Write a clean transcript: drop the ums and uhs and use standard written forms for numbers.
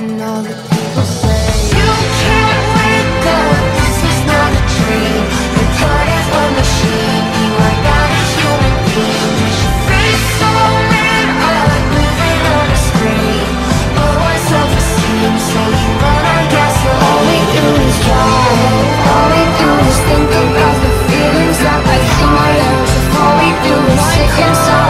and all the people say you can't wake up, this is not a dream. You're part of a machine, you are not a human being. Your face so lit up, moving on a screen. Low on self-esteem, so you run on gasoline. All we do is drive, all we do is think about the feelings that we have. All we do is sit inside